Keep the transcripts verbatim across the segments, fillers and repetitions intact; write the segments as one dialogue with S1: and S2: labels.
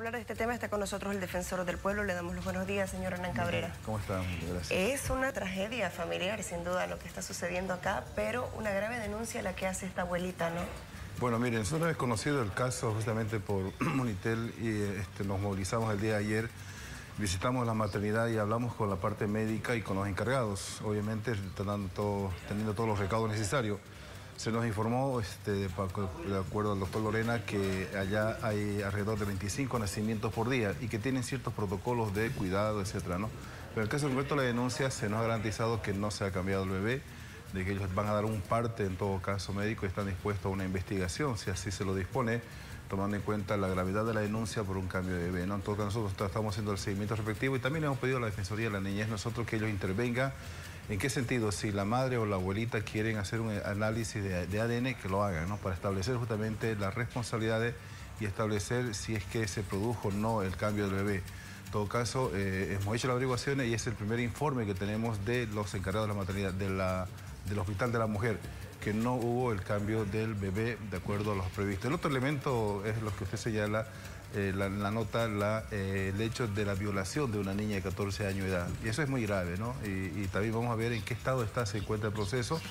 S1: hablar de este tema está con nosotros el defensor del pueblo. Le damos los buenos días, señor Hernán Cabrera.
S2: ¿Cómo está? Gracias.
S1: Es una tragedia familiar, sin duda, lo que está sucediendo acá, pero una grave denuncia la que hace esta abuelita, ¿no?
S2: Bueno, miren, nosotros hemos conocido el caso justamente por Monitel y este, nos movilizamos el día de ayer. Visitamos la maternidad y hablamos con la parte médica y con los encargados, obviamente teniendo, teniendo todos los recaudos necesarios. Se nos informó, este, de, de acuerdo al doctor Lorena, que allá hay alrededor de veinticinco nacimientos por día y que tienen ciertos protocolos de cuidado, etcétera, ¿no? Pero en el caso concreto de la denuncia se nos ha garantizado que no se ha cambiado el bebé, de que ellos van a dar un parte en todo caso médico y están dispuestos a una investigación, si así se lo dispone, tomando en cuenta la gravedad de la denuncia por un cambio de bebé, ¿no? En todo caso, nosotros estamos haciendo el seguimiento respectivo y también le hemos pedido a la Defensoría de la Niñez nosotros que ellos intervengan. ¿En qué sentido? Si la madre o la abuelita quieren hacer un análisis de, de A D N, que lo hagan, ¿no? Para establecer justamente las responsabilidades y establecer si es que se produjo o no el cambio del bebé. En todo caso, eh, hemos hecho las averiguaciones y es el primer informe que tenemos de los encargados de la maternidad, de la, del Hospital de la Mujer, que no hubo el cambio del bebé de acuerdo a los previstos. El otro elemento es lo que usted señala, eh, la, la nota, la, eh, el hecho de la violación de una niña de catorce años de edad. Y eso es muy grave, ¿no? Y, y también vamos a ver en qué estado está, se encuentra el proceso,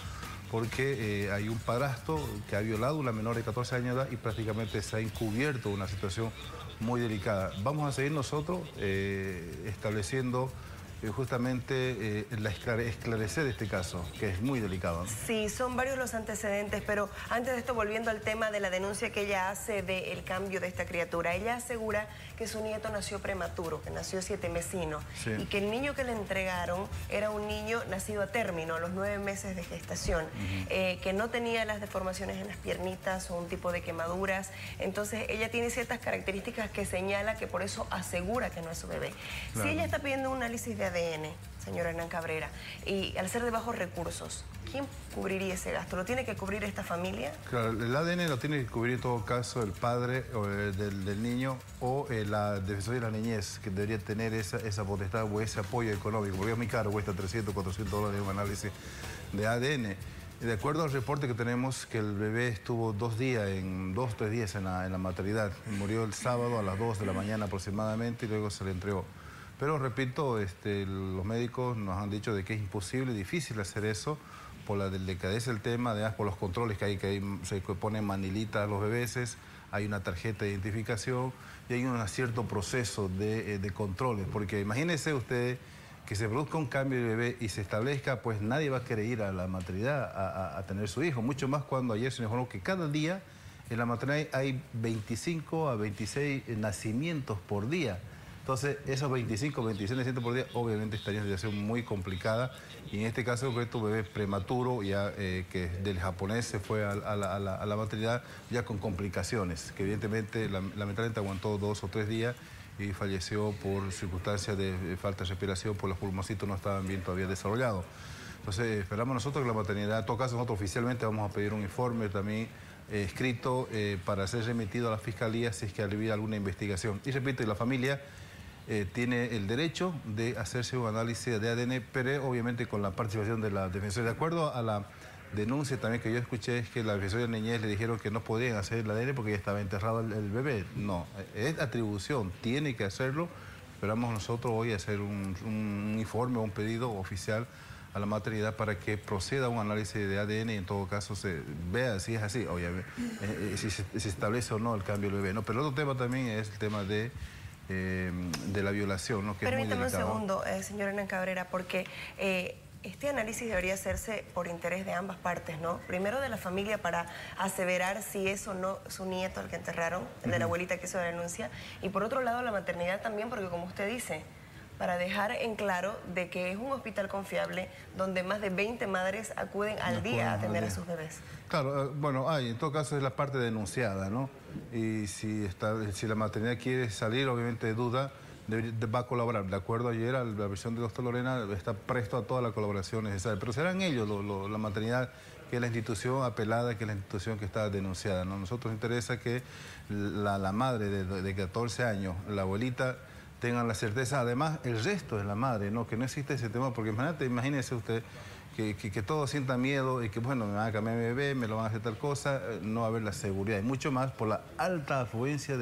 S2: porque eh, hay un padrastro que ha violado a una menor de catorce años de edad y prácticamente se ha encubierto una situación muy delicada. Vamos a seguir nosotros eh, estableciendo Eh, justamente eh, la esclare esclarecer este caso, que es muy delicado, ¿no?
S1: Sí, son varios los antecedentes, pero antes de esto, volviendo al tema de la denuncia que ella hace del cambio de esta criatura, ella asegura que su nieto nació prematuro, que nació siete mesino, sí, y que el niño que le entregaron era un niño nacido a término, a los nueve meses de gestación, uh-huh. eh, que no tenía las deformaciones en las piernitas o un tipo de quemaduras. Entonces ella tiene ciertas características que señala que por eso asegura que no es su bebé. Claro. Si ella está pidiendo un análisis de A D N, señor Hernán Cabrera, y al ser de bajos recursos, ¿quién cubriría ese gasto? ¿Lo tiene que cubrir esta familia?
S2: Claro, el A D N lo tiene que cubrir en todo caso el padre o el, del, del niño o eh, la Defensoría de la Niñez, que debería tener esa, esa potestad o ese apoyo económico, porque es muy caro, cuesta trescientos, cuatrocientos dólares un análisis de A D N. Y de acuerdo al reporte que tenemos, que el bebé estuvo dos días, en dos, tres días en la, en la maternidad. Murió el sábado a las dos de la mañana aproximadamente y luego se le entregó. Pero repito, este, los médicos nos han dicho de que es imposible, difícil hacer eso por la delicadeza del tema, además por los controles que hay, que hay, se ponen manilitas a los bebés, hay una tarjeta de identificación y hay un cierto proceso de, de controles, porque imagínense ustedes que se produzca un cambio de bebé y se establezca, pues nadie va a querer ir a la maternidad a, a, a tener su hijo, mucho más cuando ayer se nos informó que cada día en la maternidad hay veinticinco a veintiséis nacimientos por día. Entonces, esos veinticinco, veintiséis nacimientos por día obviamente estarían en una situación muy complicada y en este caso concreto, bebé prematuro, ya eh, que del japonés se fue a, a, la, a, la, a la maternidad ya con complicaciones, que evidentemente lamentablemente aguantó dos o tres días y falleció por circunstancias de falta de respiración, por los pulmoncitos no estaban bien todavía desarrollados. Entonces, esperamos nosotros que la maternidad, en todo caso nosotros oficialmente vamos a pedir un informe también eh, escrito eh, para ser remitido a la Fiscalía si es que había alguna investigación. Y repito, la familia Eh, tiene el derecho de hacerse un análisis de A D N, pero obviamente con la participación de la Defensoría. De acuerdo a la denuncia también que yo escuché, es que la Defensoría de la Niñez le dijeron que no podían hacer el A D N porque ya estaba enterrado el, el bebé. No, es atribución, tiene que hacerlo. Esperamos nosotros hoy hacer un, un informe o un pedido oficial a la maternidad para que proceda un análisis de A D N y en todo caso se vea si es así, obviamente, eh, si se, se establece o no el cambio del bebé. ¿No? Pero el otro tema también es el tema de Eh, de la violación, ¿no? Que
S1: Permítame
S2: es muy
S1: un segundo, eh, señor Hernán Cabrera, porque eh, este análisis debería hacerse por interés de ambas partes, ¿no? Primero de la familia para aseverar si es o no su nieto el que enterraron, el de la abuelita que hizo la denuncia, y por otro lado la maternidad también, porque como usted dice, para dejar en claro de que es un hospital confiable donde más de veinte madres acuden al día a atender a sus bebés.
S2: Claro, bueno, hay, en todo caso es la parte denunciada, ¿no? Y si, está, si la maternidad quiere salir, obviamente de duda, de, de, va a colaborar. De acuerdo ayer a la versión del doctor Lorena, está presto a toda la colaboración necesaria. Pero serán ellos, lo, lo, la maternidad, que es la institución apelada, que es la institución que está denunciada, ¿no? Nosotros nos interesa que la, la madre de, de catorce años, la abuelita, tengan la certeza, además el resto de la madre, ¿no? Que no existe ese tema, porque imagínate, imagínese usted que, que, que todos sientan miedo y que, bueno, me van a cambiar mi bebé, me lo van a hacer tal cosa, no va a haber la seguridad, y mucho más por la alta afluencia de,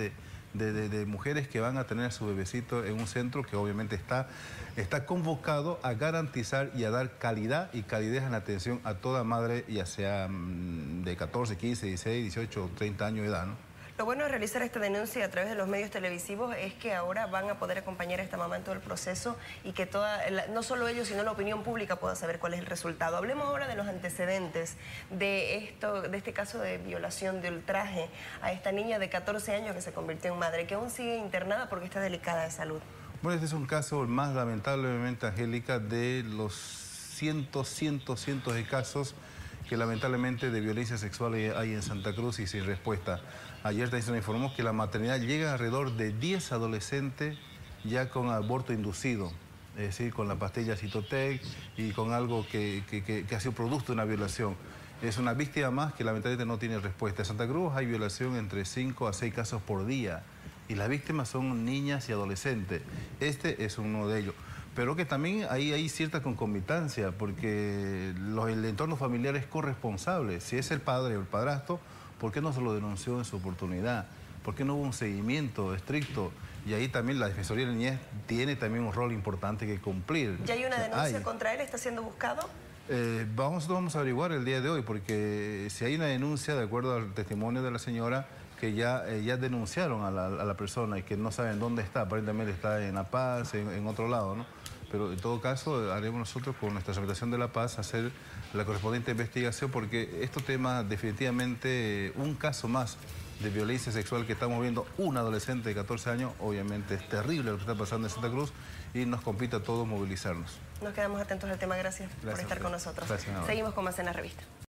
S2: de, de, de mujeres que van a tener a su bebecito en un centro que obviamente está, está convocado a garantizar y a dar calidad y calidez en la atención a toda madre, ya sea de catorce, quince, dieciséis, dieciocho, treinta años de edad, ¿no?
S1: Lo bueno de realizar esta denuncia a través de los medios televisivos es que ahora van a poder acompañar a esta mamá en todo el proceso y que toda, no solo ellos, sino la opinión pública pueda saber cuál es el resultado. Hablemos ahora de los antecedentes de, esto, de este caso de violación, de ultraje a esta niña de catorce años que se convirtió en madre, que aún sigue internada porque está delicada de salud.
S2: Bueno, este es un caso más lamentablemente, Angélica, de los cientos, cientos, cientos de casos que lamentablemente de violencia sexual hay en Santa Cruz y sin respuesta. Ayer también se nos informó que la maternidad llega alrededor de diez adolescentes ya con aborto inducido, es decir, con la pastilla Citotec y con algo que, que, que, que ha sido producto de una violación. Es una víctima más que lamentablemente no tiene respuesta. En Santa Cruz hay violación entre cinco a seis casos por día y las víctimas son niñas y adolescentes. Este es uno de ellos. Pero que también ahí hay cierta concomitancia, porque los, el entorno familiar es corresponsable. Si es el padre o el padrastro, ¿por qué no se lo denunció en su oportunidad? ¿Por qué no hubo un seguimiento estricto? Y ahí también la Defensoría de la Niñez tiene también un rol importante que cumplir.
S1: ¿Ya hay una denuncia hay. contra él? ¿Está siendo buscado?
S2: Eh, vamos, vamos a averiguar el día de hoy, porque si hay una denuncia, de acuerdo al testimonio de la señora, que ya, eh, ya denunciaron a la, a la persona y que no saben dónde está, aparentemente está en La Paz, en, en otro lado, ¿no? Pero en todo caso haremos nosotros con nuestra Representación de La Paz hacer la correspondiente investigación, porque estos temas definitivamente, un caso más de violencia sexual que estamos viendo, un adolescente de catorce años, obviamente es terrible lo que está pasando en Santa Cruz y nos compete a todos movilizarnos.
S1: Nos quedamos atentos al tema, gracias, gracias por estar con nosotros.
S2: Gracias,
S1: seguimos con más en la revista.